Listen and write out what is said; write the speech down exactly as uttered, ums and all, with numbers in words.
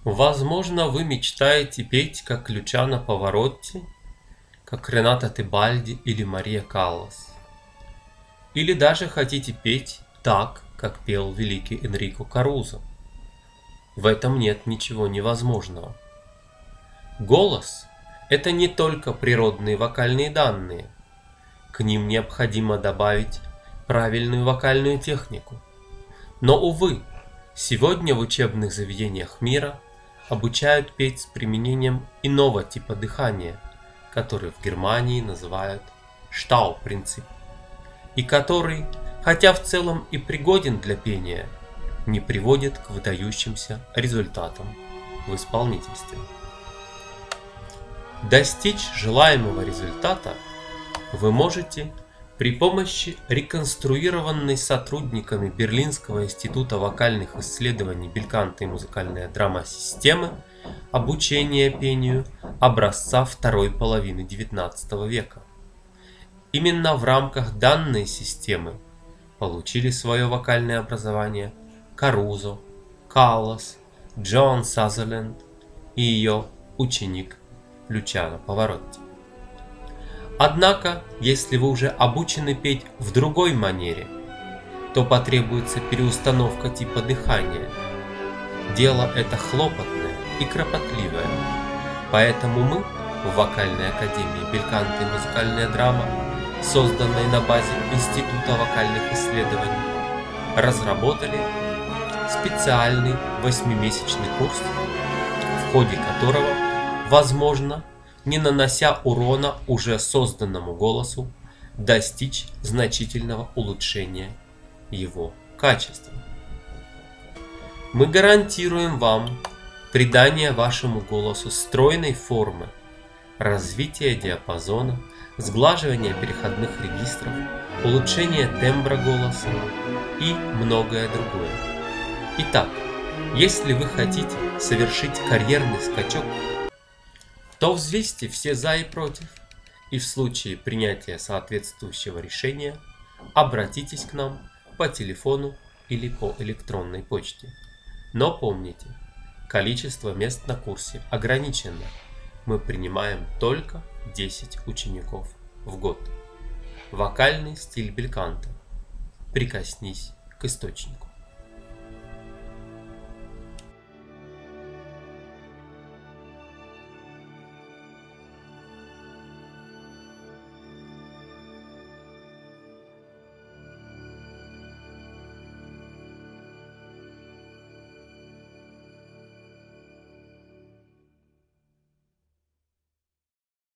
Возможно, вы мечтаете петь, как Лючано Паваротти, как Рената Тебальди или Мария Каллас. Или даже хотите петь так, как пел великий Энрико Карузо. В этом нет ничего невозможного. Голос – это не только природные вокальные данные. К ним необходимо добавить правильную вокальную технику. Но, увы, сегодня в учебных заведениях мира обучают петь с применением иного типа дыхания, который в Германии называют Штау-принцип, и который, хотя в целом и пригоден для пения, не приводит к выдающимся результатам в исполнительстве. Достичь желаемого результата вы можете при помощи реконструированной сотрудниками Берлинского института вокальных исследований Бельканто и музыкальная драма системы обучения пению образца второй половины девятнадцатого века. Именно в рамках данной системы получили свое вокальное образование Карузо, Каллас, Джоан Сазерленд и ее ученик Лючано Паваротти. Однако, если вы уже обучены петь в другой манере, то потребуется переустановка типа дыхания. Дело это хлопотное и кропотливое, поэтому мы в вокальной академии Бельканто и музыкальная драма, созданной на базе Института вокальных исследований, разработали специальный восьмимесячный курс, в ходе которого возможно, не нанося урона уже созданному голосу, достичь значительного улучшения его качества. Мы гарантируем вам придание вашему голосу стройной формы, развитие диапазона, сглаживание переходных регистров, улучшение тембра голоса и многое другое. Итак, если вы хотите совершить карьерный скачок, то взвесьте все за и против, и в случае принятия соответствующего решения обратитесь к нам по телефону или по электронной почте. Но помните, количество мест на курсе ограничено. Мы принимаем только десять учеников в год. Вокальный стиль Бельканто. Прикоснись к источнику.